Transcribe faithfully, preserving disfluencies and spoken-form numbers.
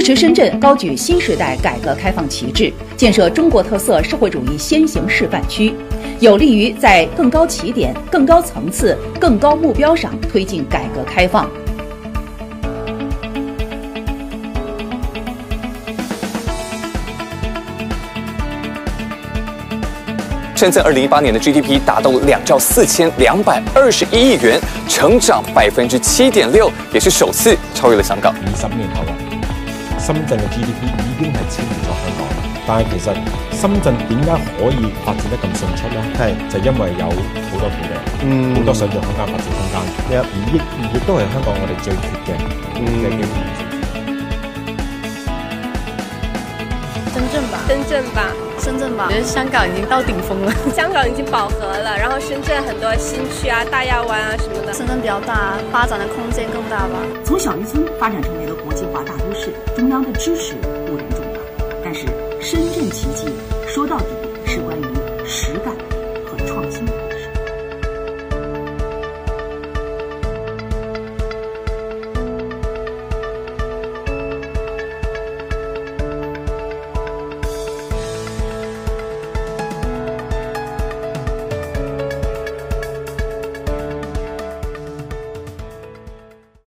支持深圳高举新时代改革开放旗帜，建设中国特色社会主义先行示范区，有利于在更高起点、更高层次、更高目标上推进改革开放。 深圳二零一八年的 G D P 达到两兆四千两百二十一亿元，成长百分之七点六，也是首次超越了香港。 二十年後啊，深圳嘅 G D P 已經係超越咗香港啦。但係其實深圳點解可以發展得咁迅速咧？係就因為有好多土地，嗯，好多想像空間、發展空間，而亦亦都係香港我哋最缺嘅嘅機會。 深圳吧， 深圳吧。 深圳吧，我觉得香港已经到顶峰了， 香港已经饱和了，然后深圳很多新区啊、大亚湾啊什么的， 深圳比较大，发展的空间更大吧。 从小渔村发展成为了国际化大都市，中央的支持固然重要，但是深圳奇迹说到底是关于实干。